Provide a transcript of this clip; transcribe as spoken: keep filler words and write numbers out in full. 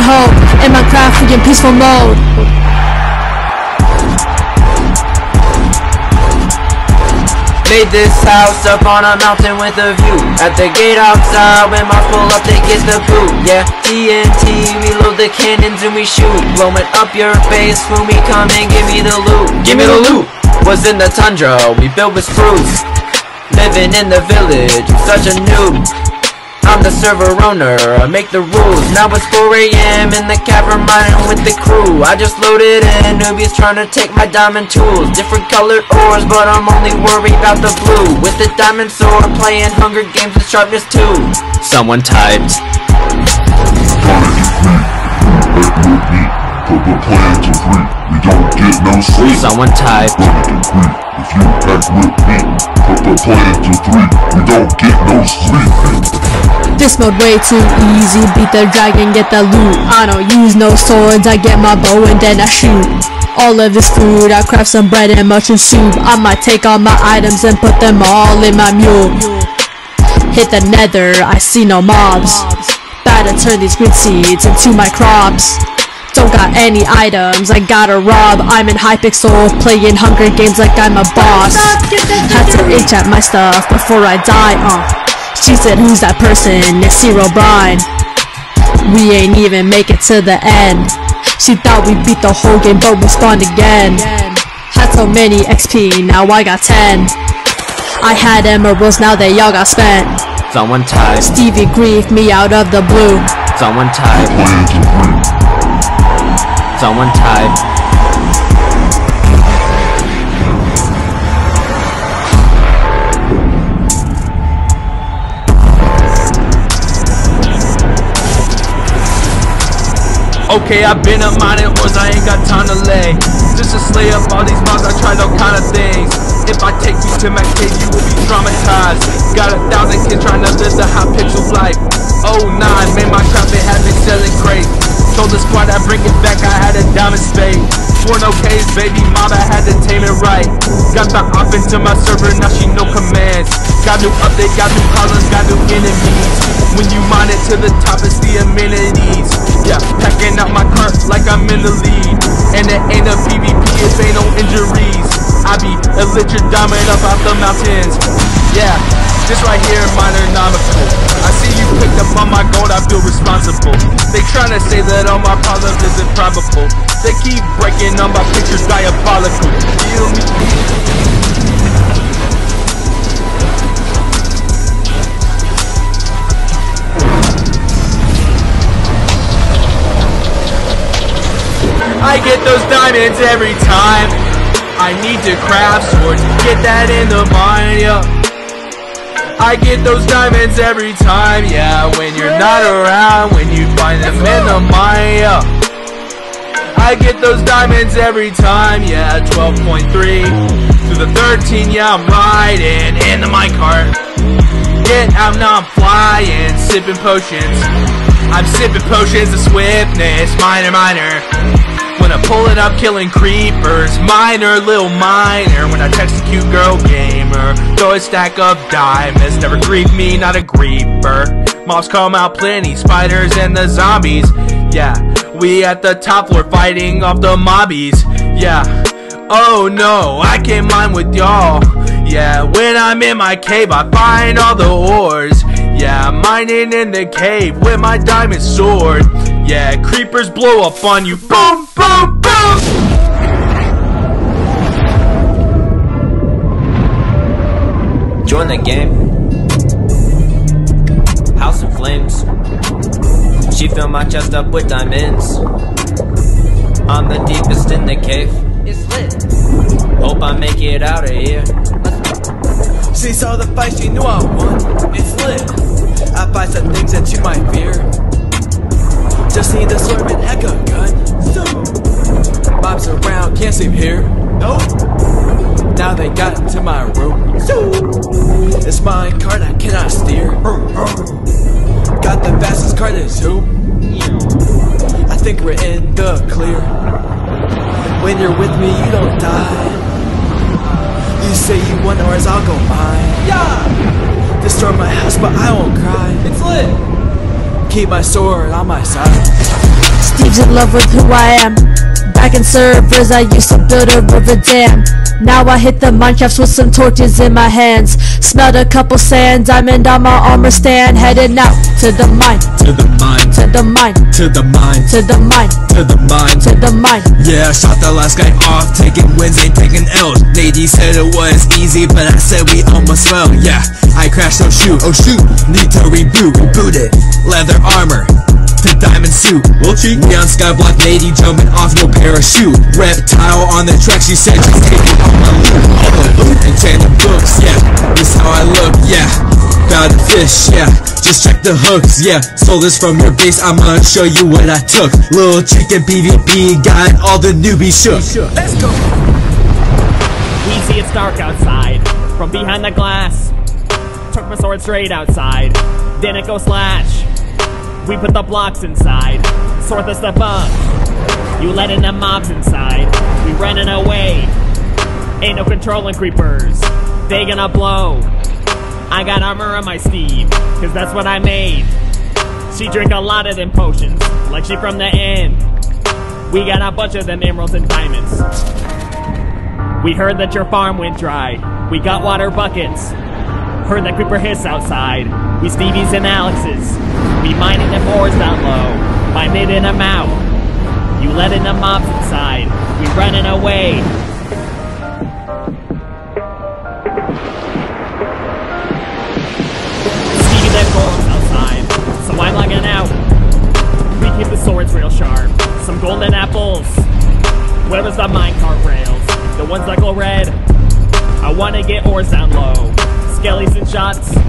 hope in my craft in peaceful mode. Made this house up on a mountain with a view. At the gate outside, when my pull up, they get the boot. Yeah, T N T, we load the cannons and we shoot. Blowing up your face when we come and give me the loot. Give me the loot! Was in the tundra, we built with spruce. Living in the village, such a noob. I'm the server owner, I make the rules. Now it's four A M in the cavern mining with the crew. I just loaded in, newbies trying to take my diamond tools. Different colored ores, but I'm only worried about the blue. With the diamond sword, playing Hunger Games with sharpness two. Someone typed. Put the plan to free, we don't get no sleep. Someone typed. If you act with me, put the plan to three, we don't get no sleep. This mode way too easy, beat the dragon, get the loot. I don't use no swords, I get my bow and then I shoot. All of this food, I craft some bread and mushroom soup. I might take all my items and put them all in my mule. Hit the nether, I see no mobs. Better turn these green seeds into my crops. Don't got any items, I gotta rob. I'm in Hypixel, playing Hunger Games like I'm a boss. Had to H at my stuff before I die, uh She said, who's that person? It's Zero Brine. We ain't even make it to the end. She thought we beat the whole game, but we spawned again. Had so many X P, now I got ten. I had emeralds, now they all got spent. Someone typed. Stevie griefed me out of the blue. Someone typed. Someone typed. Okay, I've been up mining ores, I ain't got time to lay. Just to slay up all these mobs, I tried all kind of things. If I take you to my cave, you will be traumatized. Got a thousand kids trying to live the Hypixel life. Oh nine, made my craft, it had me selling crates. Told the squad I'd bring it back, I had a diamond spade. Four no K's, baby mob, I had to tame it right. Got the op into my server, now she no commands. Got new update, got new problems, got new enemies. When you mine it to the top, it's the amenities. Yeah, packing out my cart like I'm in the lead. And it ain't a PvP, it ain't no injuries. I be a legit diamond up out the mountains. Yeah, this right here, Minernomical. I see you picked up on my gold, I feel responsible. They tryna say that all my problems is improbable. They keep breaking on my pictures, diabolical. Feel me? I get those diamonds every time. I need to craft swords, get that in the mine, yeah. I get those diamonds every time, yeah. When you're not around, when you find them in the mine, yeah. I get those diamonds every time, yeah. twelve point three to the thirteen, yeah. I'm riding in the minecart. Get out now, I'm flying, sipping potions. I'm sipping potions of swiftness, miner, miner. When I pull it up, killing creepers, miner, little miner. When I text a cute girl gamer, throw a stack of diamonds. Never grief me, not a griefer. Mobs come out plenty, spiders and the zombies. Yeah, we at the top floor fighting off the mobbies. Yeah, oh no, I can't mine with y'all. Yeah, when I'm in my cave, I find all the ores. Yeah, I'm mining in the cave with my diamond sword. Yeah, creepers blow up on you. Boom, boom, boom! Join the game. House of Flames. She filled my chest up with diamonds. I'm the deepest in the cave. It's lit. Hope I make it out of here. She saw the fight, she knew I won. It's lit. I fight some things that you might fear. Just need the sword and echo gun. Mobs around, can't sleep here. Nope. Now they got into my room. It's my cart, I cannot steer. Got the fastest car to zoom. I think we're in the clear. When you're with me, you don't die. You say you want ours, I'll go mine. Yeah. Destroy my house, but I won't cry. It's lit. keep my sword on my side. Steve's in love with who I am. Back in servers I used to build a river dam. Now I hit the mineshafts with some torches in my hands. Smelled a couple sand, diamond on my armor stand. Heading out to the mine, To the mine, to the mine, to the mine, to the mine, to the mine, to the mine. Yeah, I shot the last guy off, taking wins, ain't taking L's. Nady said it was easy, but I said we almost fell. Yeah, I crashed, oh shoot, oh shoot, need to reboot, reboot it. Leather armor to diamond suit. Neon skyblock, Nady jumping off, no parachute. Reptile on the track, she said just take it on my loot. All the loot, enchanted books, yeah, this how I look, yeah. Got a fish, yeah, just check the hooks, yeah. Stole this from your base, I'ma show you what I took. Little chicken P V P, got all the newbies shook. Let's go! Easy, it's dark outside. From behind the glass, took my sword straight outside. Didn't go slash. We put the blocks inside. Sort the stuff up. You let in the mobs inside. We running away. Ain't no controlling creepers. They gonna blow. I got armor on my Steve, cause that's what I made. She drink a lot of them potions, like she from the end. We got a bunch of them emeralds and diamonds. We heard that your farm went dry. We got water buckets. Heard that creeper hiss outside. We Stevies and Alexes. We mining them ores down low. Find it in them out. You let in the mobs inside. We running away. Stevie them golems outside. So I'm logging out. We keep the swords real sharp. Some golden apples. Whatever's the minecart rails. The ones that glow red. I wanna get ores down low. Skellies and shots.